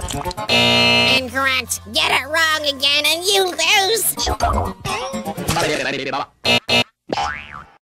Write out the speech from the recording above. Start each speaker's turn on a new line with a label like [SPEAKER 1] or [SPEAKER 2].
[SPEAKER 1] Incorrect. Get it wrong again and you lose.